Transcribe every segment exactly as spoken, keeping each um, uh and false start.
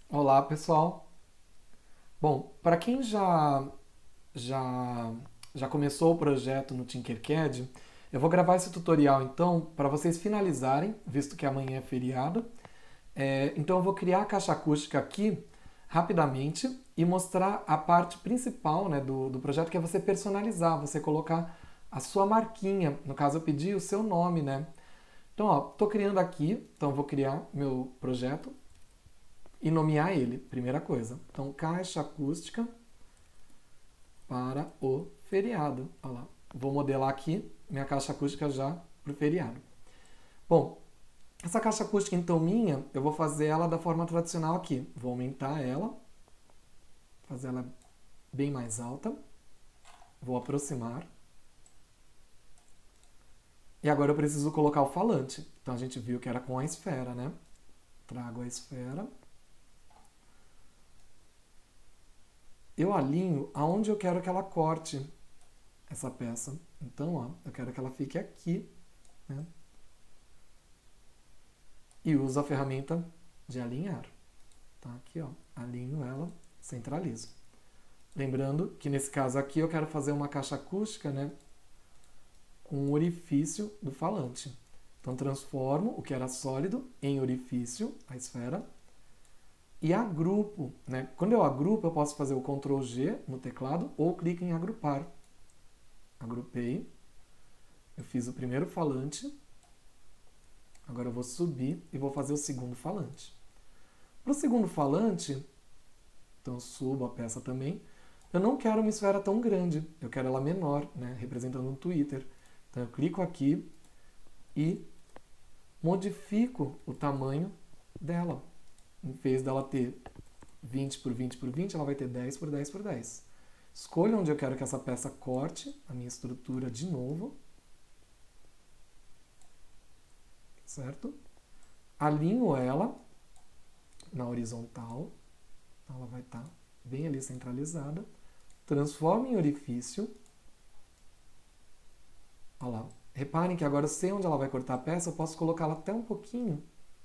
Olá, pessoal. Bom, para quem já já já começou o projeto no Tinkercad, eu vou gravar esse tutorial então para vocês finalizarem, visto que amanhã é feriado. É, então eu vou criar a caixa acústica aqui rapidamente e mostrar a parte principal, né, do, do projeto, que é você personalizar, você colocar a sua marquinha. No caso, eu pedi o seu nome, né? Então, ó, tô criando aqui, então eu vou criar meu projeto e nomear ele, primeira coisa. Então, caixa acústica para o feriado. Olha lá. Vou modelar aqui minha caixa acústica já para o feriado. Bom, essa caixa acústica então minha, eu vou fazer ela da forma tradicional aqui. Vou aumentar ela, fazer ela bem mais alta. Vou aproximar. E agora eu preciso colocar o falante. Então a gente viu que era com a esfera, né? Trago a esfera. Eu alinho aonde eu quero que ela corte essa peça. Então, ó, eu quero que ela fique aqui, né? E uso a ferramenta de alinhar. Tá? Aqui, ó, alinho ela, centralizo. Lembrando que nesse caso aqui eu quero fazer uma caixa acústica, né, com o orifício do falante. Então transformo o que era sólido em orifício, a esfera, e agrupo, né? Quando eu agrupo, eu posso fazer o control G no teclado ou clique em agrupar. Agrupei. Eu fiz o primeiro falante. Agora eu vou subir e vou fazer o segundo falante. Para o segundo falante, então eu subo a peça também. Eu não quero uma esfera tão grande, eu quero ela menor, né, representando um Twitter. Então eu clico aqui e modifico o tamanho dela. Em vez dela ter vinte por vinte por vinte, ela vai ter dez por dez por dez. Escolho onde eu quero que essa peça corte a minha estrutura de novo. Certo? Alinho ela na horizontal. Ela vai estar bem ali centralizada. Transformo em orifício. Olha lá. Reparem que agora eu sei onde ela vai cortar a peça, eu posso colocá-la até um pouquinho.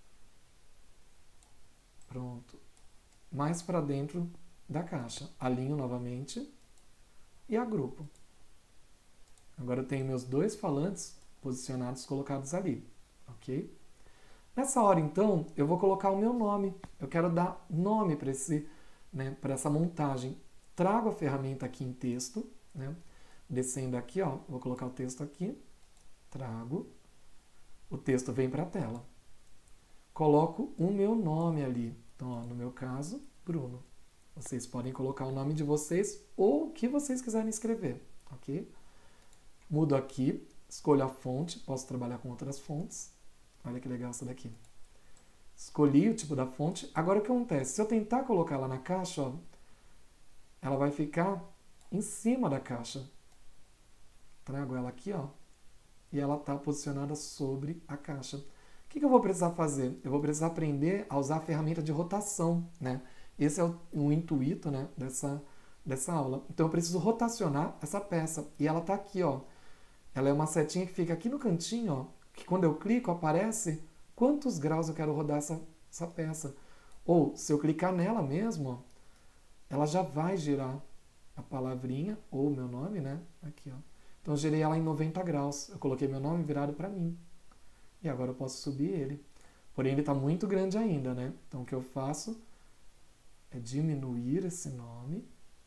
Pronto. Mais para dentro da caixa. Alinho novamente e agrupo. Agora eu tenho meus dois falantes posicionados, colocados ali. Ok? Nessa hora, então, eu vou colocar o meu nome. Eu quero dar nome para esse, né, para essa montagem. Trago a ferramenta aqui em texto, né? Descendo aqui, ó, vou colocar o texto aqui. Trago. O texto vem para a tela. Coloco o meu nome ali. Então, ó, no meu caso, Bruno. Vocês podem colocar o nome de vocês ou o que vocês quiserem escrever, ok? Mudo aqui, escolho a fonte, posso trabalhar com outras fontes. Olha que legal essa daqui. Escolhi o tipo da fonte. Agora o que acontece? Se eu tentar colocar ela na caixa, ó, ela vai ficar em cima da caixa. Trago ela aqui, ó, e ela está posicionada sobre a caixa. O que, que eu vou precisar fazer? Eu vou precisar aprender a usar a ferramenta de rotação, né? Esse é o, o intuito, né, dessa, dessa aula. Então eu preciso rotacionar essa peça. E ela está aqui, ó. Ela é uma setinha que fica aqui no cantinho, ó, que quando eu clico aparece quantos graus eu quero rodar essa, essa peça. Ou, se eu clicar nela mesmo, ó, ela já vai girar a palavrinha, ou o meu nome, né? Aqui, ó. Então eu girei ela em noventa graus. Eu coloquei meu nome virado para mim. E agora eu posso subir ele. Porém, ele está muito grande ainda, né? Então o que eu faço é diminuir esse nome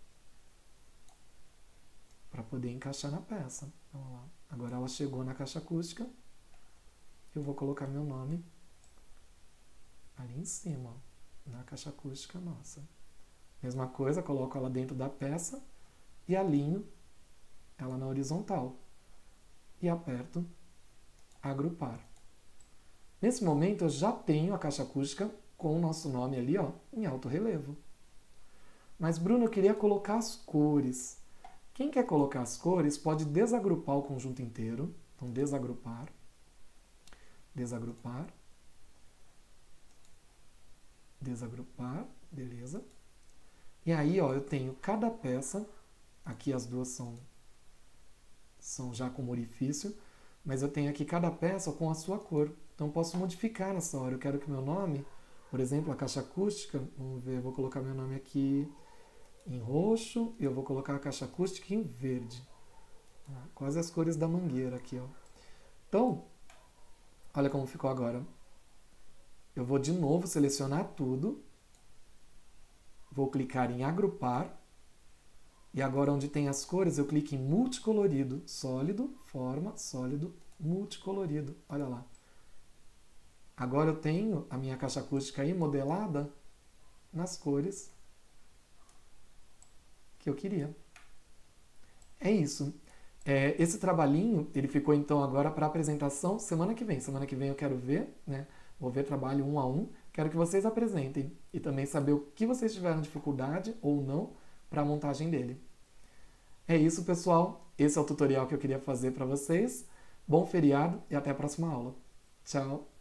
para poder encaixar na peça. Vamos lá. Agora ela chegou na caixa acústica. Eu vou colocar meu nome ali em cima, ó, na caixa acústica nossa. Mesma coisa, coloco ela dentro da peça e alinho ela na horizontal. E aperto agrupar. Nesse momento eu já tenho a caixa acústica com o nosso nome ali, ó, em alto relevo. Mas Bruno, eu queria colocar as cores. Quem quer colocar as cores pode desagrupar o conjunto inteiro. Então desagrupar. Desagrupar. Desagrupar. Beleza. E aí, ó, eu tenho cada peça. Aqui as duas são, são já como orifício. Mas eu tenho aqui cada peça com a sua cor. Então posso modificar nessa hora. Eu quero que meu nome, Por exemplo, a caixa acústica, vamos ver, eu vou colocar meu nome aqui em roxo e eu vou colocar a caixa acústica em verde. Quase as cores da mangueira aqui, ó. Então, olha como ficou agora. Eu vou de novo selecionar tudo. Vou clicar em agrupar. E agora onde tem as cores, eu clico em multicolorido. Sólido, forma, sólido, multicolorido. Olha lá. Agora eu tenho a minha caixa acústica aí modelada nas cores que eu queria. É isso. É, esse trabalhinho, ele ficou então agora para apresentação semana que vem. Semana que vem eu quero ver, né? Vou ver trabalho um a um. Quero que vocês apresentem e também saber o que vocês tiveram dificuldade ou não para a montagem dele. É isso, pessoal. Esse é o tutorial que eu queria fazer para vocês. Bom feriado e até a próxima aula. Tchau!